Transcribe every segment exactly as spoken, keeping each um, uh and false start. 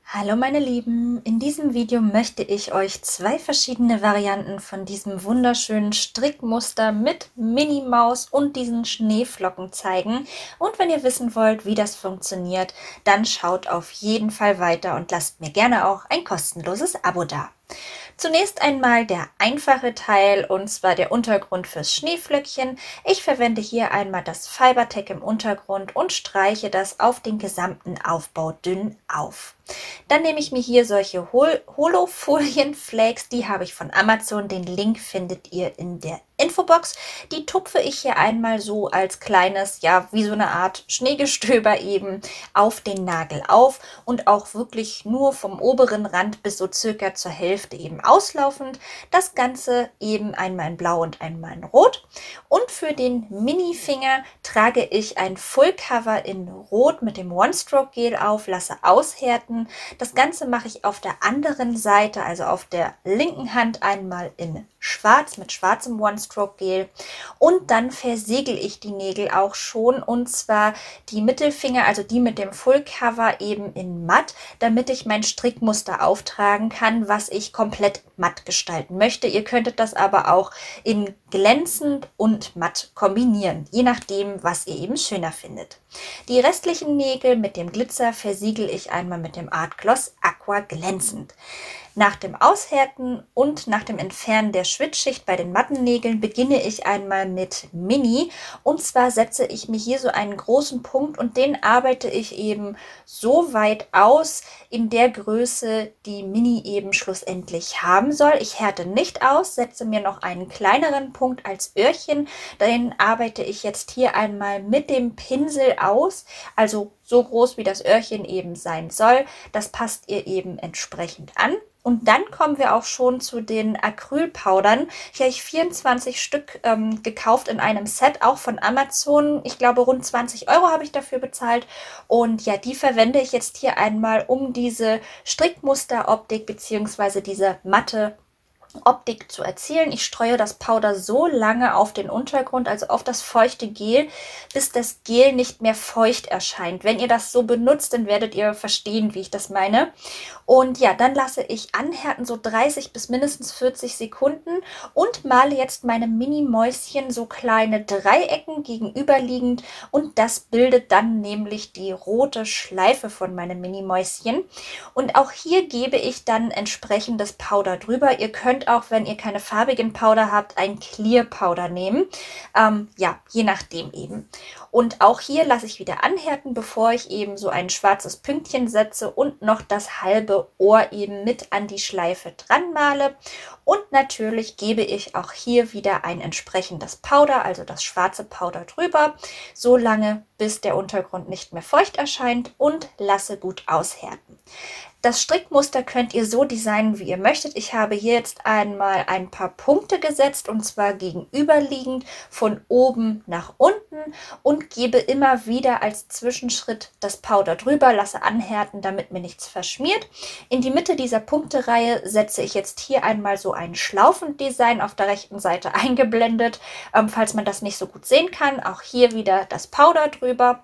Hallo meine Lieben, in diesem Video möchte ich euch zwei verschiedene Varianten von diesem wunderschönen Strickmuster mit Minnie Maus und diesen Schneeflocken zeigen. Und wenn ihr wissen wollt, wie das funktioniert, dann schaut auf jeden Fall weiter und lasst mir gerne auch ein kostenloses Abo da. Zunächst einmal der einfache Teil, und zwar der Untergrund fürs Schneeflöckchen. Ich verwende hier einmal das Fibertack im Untergrund und streiche das auf den gesamten Aufbau dünn auf. Dann nehme ich mir hier solche Hol Holofolien-Flakes, die habe ich von Amazon. Den Link findet ihr in der Infobox. Die tupfe ich hier einmal so als kleines, ja, wie so eine Art Schneegestöber eben auf den Nagel auf und auch wirklich nur vom oberen Rand bis so circa zur Hälfte eben auslaufend. Das Ganze eben einmal in Blau und einmal in Rot. Und für den Mini-Finger trage ich ein Full Cover in Rot mit dem One-Stroke-Gel auf, lasse aushärten. Das Ganze mache ich auf der anderen Seite, also auf der linken Hand, einmal in Schwarz mit schwarzem One-Stroke-Gel. Und dann versiegel ich die Nägel auch schon, und zwar die Mittelfinger, also die mit dem Full Cover, eben in matt, damit ich mein Strickmuster auftragen kann, was ich komplett matt gestalten möchte. Ihr könntet das aber auch in glänzend und matt kombinieren, je nachdem, was ihr eben schöner findet. Die restlichen Nägel mit dem Glitzer versiegel ich einmal mit dem Art Gloss Aqua glänzend. Nach dem Aushärten und nach dem Entfernen der Schwitzschicht bei den matten Nägeln beginne ich einmal mit Mini, und zwar setze ich mir hier so einen großen Punkt und den arbeite ich eben so weit aus in der Größe, die Mini eben schlussendlich haben soll. Ich härte nicht aus, setze mir noch einen kleineren Punkt als Öhrchen, den arbeite ich jetzt hier einmal mit dem Pinsel aus, also so groß wie das Öhrchen eben sein soll. Das passt ihr eben entsprechend an. Und dann kommen wir auch schon zu den Acrylpowdern. Hier habe ich vierundzwanzig Stück ähm, gekauft in einem Set, auch von Amazon. Ich glaube, rund zwanzig Euro habe ich dafür bezahlt. Und ja, die verwende ich jetzt hier einmal, um diese Strickmusteroptik bzw. diese matte Optik zu erzielen. Ich streue das Powder so lange auf den Untergrund, also auf das feuchte Gel, bis das Gel nicht mehr feucht erscheint. Wenn ihr das so benutzt, dann werdet ihr verstehen, wie ich das meine. Und ja, dann lasse ich anhärten, so dreißig bis mindestens vierzig Sekunden, und male jetzt meine Mini-Mäuschen so kleine Dreiecken gegenüberliegend, und das bildet dann nämlich die rote Schleife von meinem Mini-Mäuschen. Und auch hier gebe ich dann entsprechendes Powder drüber. Ihr könnt auch, wenn ihr keine farbigen Powder habt, ein Clear Powder nehmen. Ähm, ja, je nachdem eben. Und auch hier lasse ich wieder anhärten, bevor ich eben so ein schwarzes Pünktchen setze und noch das halbe Ohr eben mit an die Schleife dran male. Und natürlich gebe ich auch hier wieder ein entsprechendes Powder, also das schwarze Powder drüber, so lange, bis der Untergrund nicht mehr feucht erscheint, und lasse gut aushärten. Das Strickmuster könnt ihr so designen, wie ihr möchtet. Ich habe hier jetzt einmal ein paar Punkte gesetzt, und zwar gegenüberliegend von oben nach unten, und gebe immer wieder als Zwischenschritt das Powder drüber, lasse anhärten, damit mir nichts verschmiert. In die Mitte dieser Punktereihe setze ich jetzt hier einmal so ein Schlaufendesign auf der rechten Seite eingeblendet, ähm, falls man das nicht so gut sehen kann. Auch hier wieder das Powder drüber.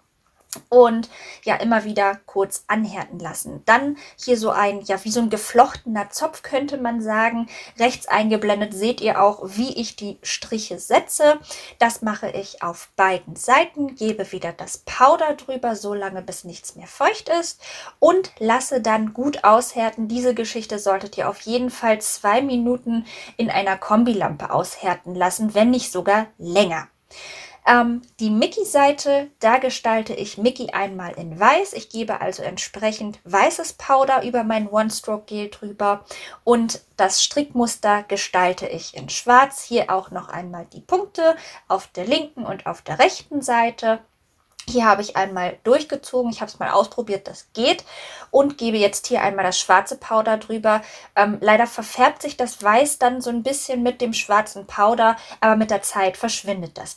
Und ja, immer wieder kurz anhärten lassen. Dann hier so ein, ja, wie so ein geflochtener Zopf, könnte man sagen. Rechts eingeblendet seht ihr auch, wie ich die Striche setze. Das mache ich auf beiden Seiten. Gebe wieder das Powder drüber, so lange bis nichts mehr feucht ist. Und lasse dann gut aushärten. Diese Geschichte solltet ihr auf jeden Fall zwei Minuten in einer Kombilampe aushärten lassen, wenn nicht sogar länger. Ähm, die Mickey-Seite, da gestalte ich Mickey einmal in weiß. Ich gebe also entsprechend weißes Powder über mein One-Stroke-Gel drüber, und das Strickmuster gestalte ich in schwarz. Hier auch noch einmal die Punkte auf der linken und auf der rechten Seite. Hier habe ich einmal durchgezogen, ich habe es mal ausprobiert, das geht, und gebe jetzt hier einmal das schwarze Powder drüber. Ähm, leider verfärbt sich das Weiß dann so ein bisschen mit dem schwarzen Powder, aber mit der Zeit verschwindet das dann.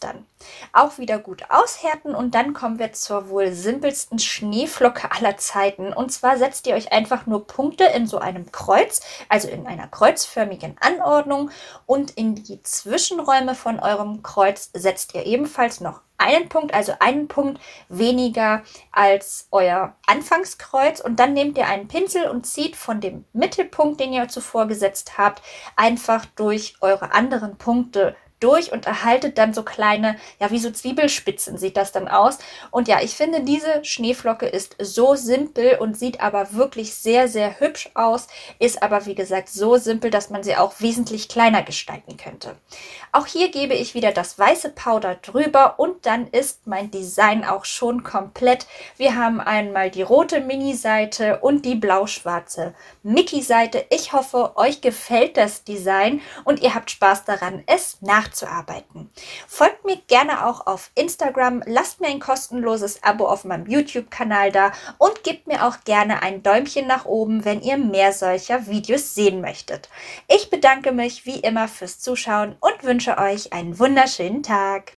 Auch wieder gut aushärten und dann kommen wir zur wohl simpelsten Schneeflocke aller Zeiten. Und zwar setzt ihr euch einfach nur Punkte in so einem Kreuz, also in einer kreuzförmigen Anordnung, und in die Zwischenräume von eurem Kreuz setzt ihr ebenfalls noch einen Punkt, also einen Punkt weniger als euer Anfangskreuz, und dann nehmt ihr einen Pinsel und zieht von dem Mittelpunkt, den ihr zuvor gesetzt habt, einfach durch eure anderen Punkte durch und erhaltet dann so kleine, ja, wie so Zwiebelspitzen sieht das dann aus. Und ja, ich finde, diese Schneeflocke ist so simpel und sieht aber wirklich sehr, sehr hübsch aus, ist aber wie gesagt so simpel, dass man sie auch wesentlich kleiner gestalten könnte. Auch hier gebe ich wieder das weiße Powder drüber und dann ist mein Design auch schon komplett. Wir haben einmal die rote Mini-Seite und die blau-schwarze Mickey-Seite. Ich hoffe, euch gefällt das Design und ihr habt Spaß daran, es nachzumachen. Nachzuarbeiten. Folgt mir gerne auch auf Instagram, lasst mir ein kostenloses Abo auf meinem YouTube-Kanal da und gebt mir auch gerne ein Däumchen nach oben, wenn ihr mehr solcher Videos sehen möchtet. Ich bedanke mich wie immer fürs Zuschauen und wünsche euch einen wunderschönen Tag.